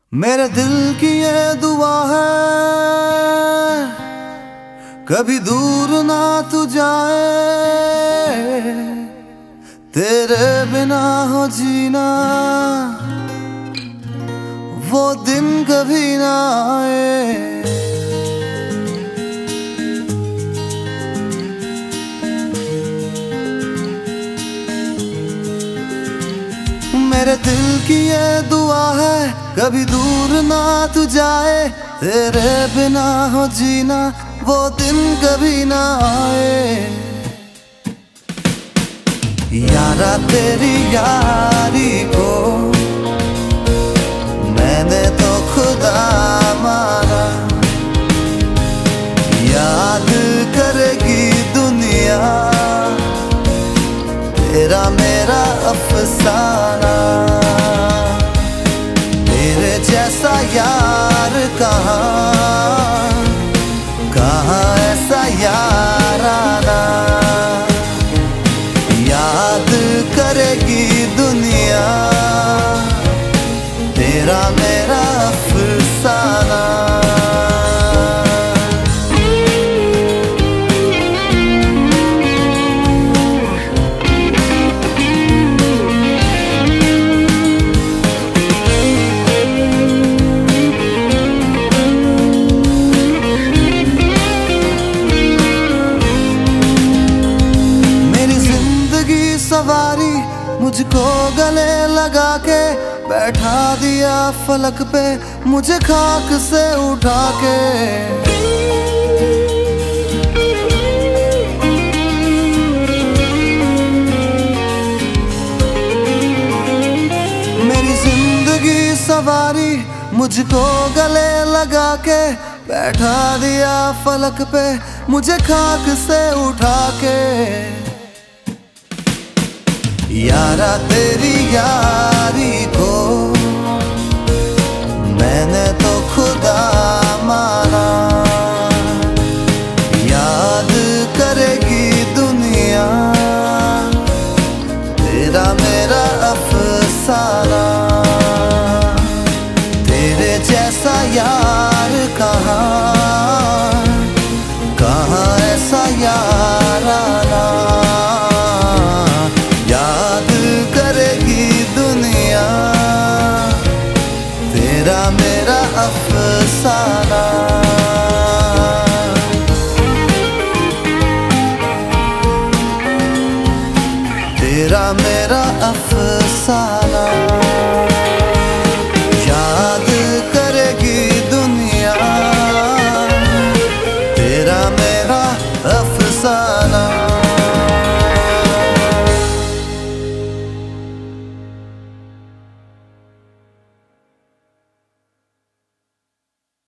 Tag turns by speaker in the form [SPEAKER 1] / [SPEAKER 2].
[SPEAKER 1] मेरे दिल की ये दुआ है कभी दूर ना तू जाए, तेरे बिना हो जीना वो दिन कभी ना आए। मेरे दिल की ये दुआ है कभी दूर ना तू जाए, तेरे बिना हो जीना वो दिन कभी ना आए। यारा तेरी यारी को मैंने तो खुदा माना, याद करेगी दुनिया तेरा मेरा अफसाना। तेरे जैसा यार कहाँ ऐसा यार आना, याद करेगी दुनिया तेरा मेरा अफसाना। सवारी मुझको गले लगा के बैठा दिया फलक पे, मुझे खाक से उठा के। मेरी जिंदगी सवारी मुझको गले लगा के बैठा दिया फलक पे, मुझे खाक से उठा के। यारा तेरी यारी